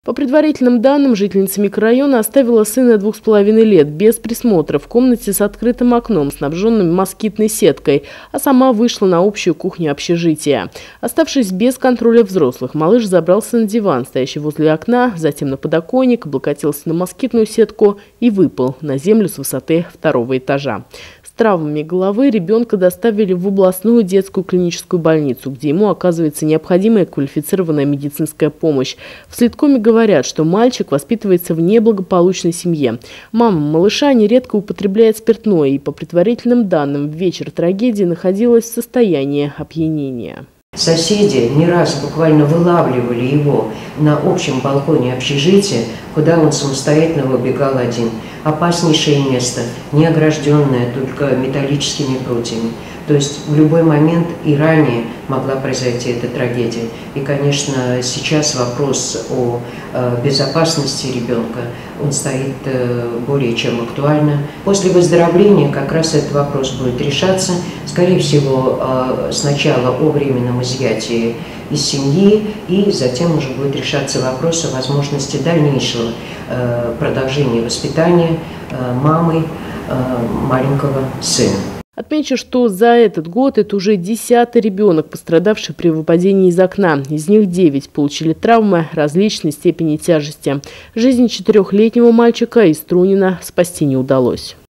По предварительным данным, жительница микрорайона оставила сына 2,5 лет без присмотра в комнате с открытым окном, снабженным москитной сеткой, а сама вышла на общую кухню общежития. Оставшись без контроля взрослых, малыш забрался на диван, стоящий возле окна, затем на подоконник, облокотился на москитную сетку и выпал на землю с высоты 2-го этажа. С травмами головы ребенка доставили в областную детскую клиническую больницу, где ему оказывается необходимая квалифицированная медицинская помощь. В следкоме говорят, что мальчик воспитывается в неблагополучной семье. Мама малыша нередко употребляет спиртное и, по предварительным данным, в вечер трагедии находилась в состоянии опьянения. Соседи не раз буквально вылавливали его на общем балконе общежития, куда он самостоятельно выбегал один. Опаснейшее место, не огражденное только металлическими прутьями. То есть в любой момент и ранее могла произойти эта трагедия. И, конечно, сейчас вопрос о безопасности ребенка, он стоит более чем актуально. После выздоровления как раз этот вопрос будет решаться. Скорее всего, сначала о временном изъятии из семьи, и затем уже будет решаться вопрос о возможности дальнейшего продолжения воспитания мамой маленького сына. Отмечу, что за этот год это уже 10-й ребенок, пострадавший при выпадении из окна. Из них 9 получили травмы различной степени тяжести. Жизнь 4-летнего мальчика из Трунина спасти не удалось.